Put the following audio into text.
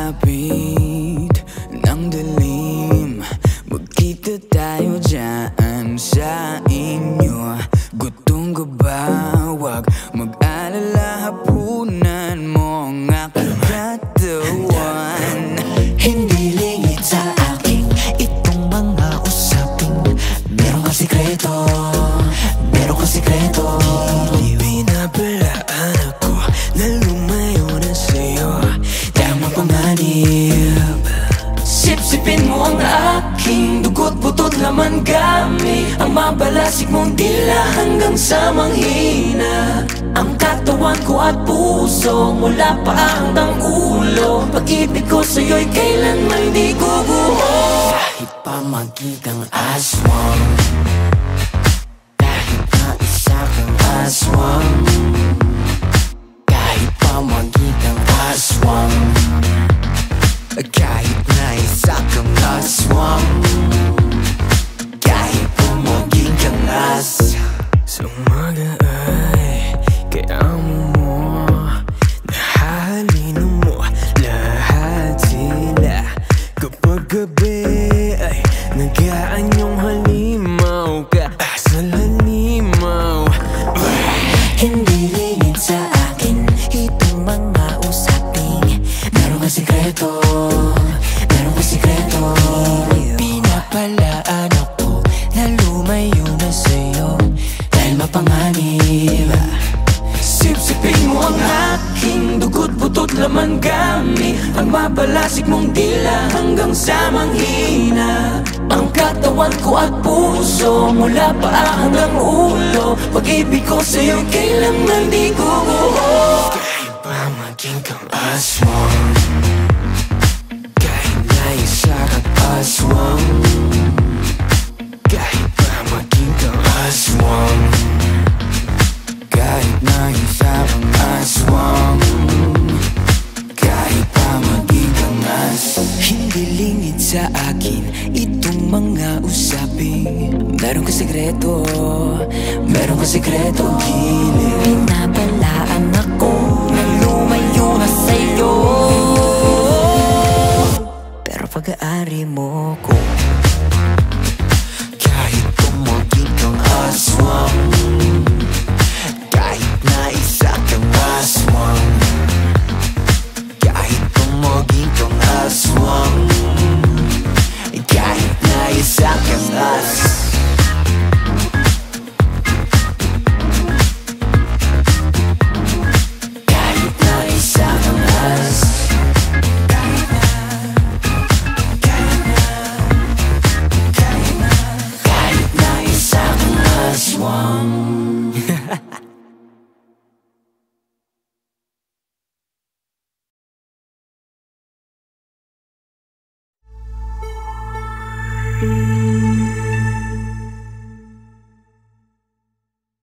Kahapit ng dilim, magkita tayo dyan sa inyo. Gutom ka ba? Huwag mag-alala, hapunan mo ang aking katawan. Hindi lingid sa akin itong mga usaping meron kang sikreto, meron kang sikreto. Binabalaan ako na lumayo na sa'yo dahil mapanganib. Sipsipin mo ang aking dugo't butot laman gamit ang mabalasik mong dila hanggang sa manghina. Ang katawan ko at puso mula paa hanggang ulo. Pag-ibig ko sa'yo'y kailanman di guguho. Kahit pa magkitang aswang, kahit na isa kang aswang, kahit pa magkitang aswang, kahit na isa kang aswang, kahit pa maging kang as. Sa umaga ay kailangan mo, nahahalino mo lahat sila. Kapag gabi ay nag-aanyong halimaw ka sa halimaw. Hindi lingid sa akin itong mga usaping meron kang sikreto, meron kang sikreto. Pinapalaan ako na lumayo na sa'yo dahil mapanganib. Sipsipin mo ang aking dugo't butot laman gamit ang mabalasik mong dila hanggang sa manghina. Ang katawan ko at puso mula paa hanggang ulo. Pag-ibig ko sa'yo kailanman di guguho. Kahit pa maging kang aswang, kahit na isa kang aswang, kahit pa maging kang aswang, kahit na isa kang aswang, kahit pa maging kang as. Hindi lingid sa akin itong mga usaping meron ka sikreto, meron ka sikreto gilid. Pinabalaan ako na lumayo na sa'yo pero pag-aari mo ko